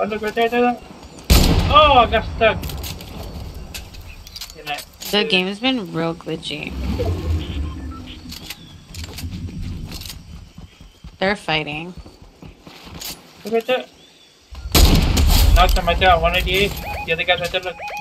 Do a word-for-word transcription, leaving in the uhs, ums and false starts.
Oh, look right there, there. Oh, I got stuck. Can I... The game's been real glitchy. They're fighting. Look right there. Knocked him right there on one eighty-eight. The other guy's right there, look.